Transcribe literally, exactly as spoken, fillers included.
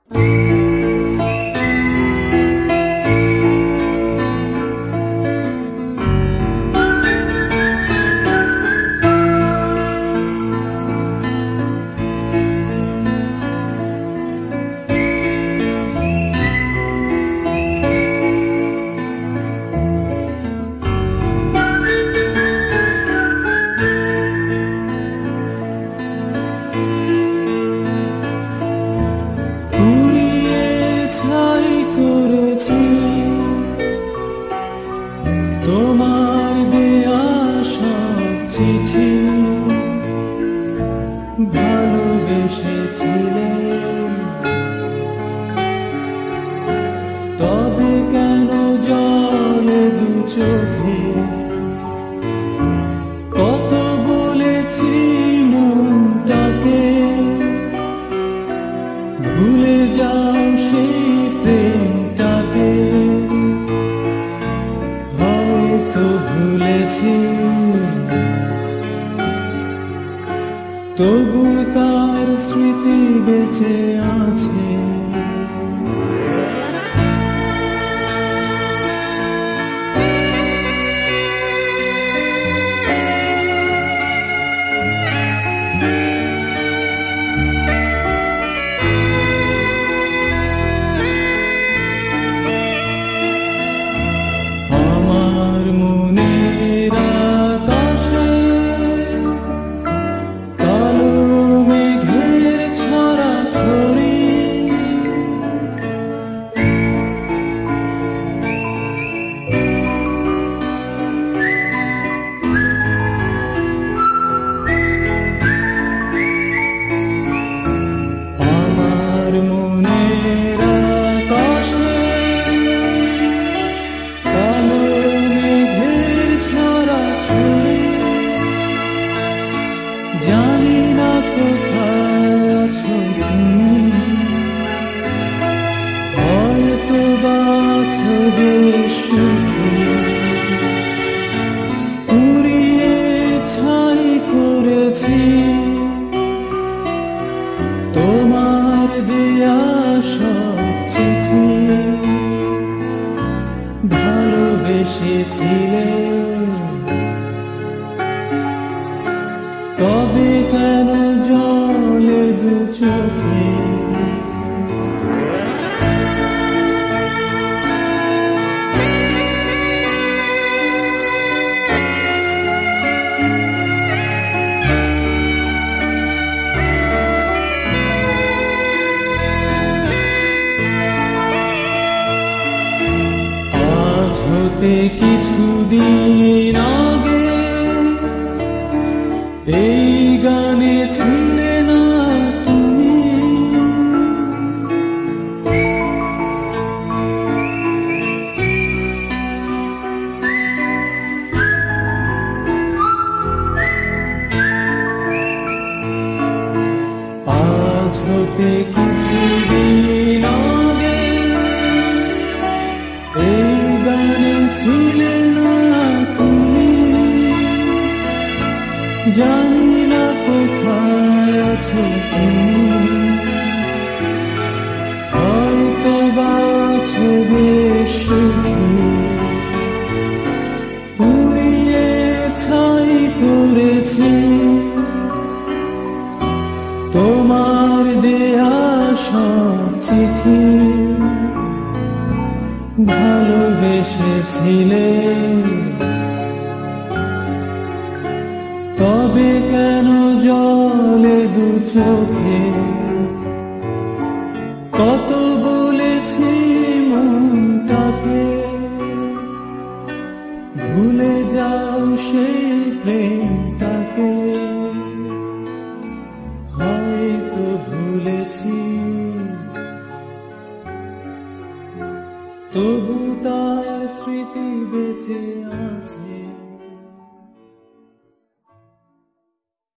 তোমার দেয়া সব চিঠি ভালোবেসেছিলে, তবে কেন জলে দু চোখে কত বলেছি মনটাকে, ভুলে যাও সেই প্রেমটাকে। হয়তো ভুলেছি, তবু তার স্মৃতি বেঁচে আছে। আমার মনের আকাশে কালো মেঘের ছড়াছড়ি, আমার মনের আকাশে কালো মেঘের ছড়াছড়ি, জানি না কোথায় আছো তুমি, হয়তো বা আছো বেশ সুখী। পুড়িয়ে ছাই করেছি তোমার দেয়া সব চিঠি, ভালোবেসেছিলে, তবে কেন জলে দু চোখে। আজ হতে কিছুদিন আগে এই গানে ছিলে না তুমি, আজ হতে কিছুদিন আগে এই গানে ছিলে না তুমি, জানি না কোথায় আছো তুমি, হয়তো বা আছো বেশ সুখী। পুড়িয়ে ছাই করেছি তোমার দেয়া সব চিঠি, ভালোবেসেছিলে, তবে কেন জলে দু চোখে। কত বলেছি মনটাকে, ভুলে যাও সেই প্রেমটাকে। হয়তো ভুলেছি, তবু তার স্মৃতি বেঁচে আছে।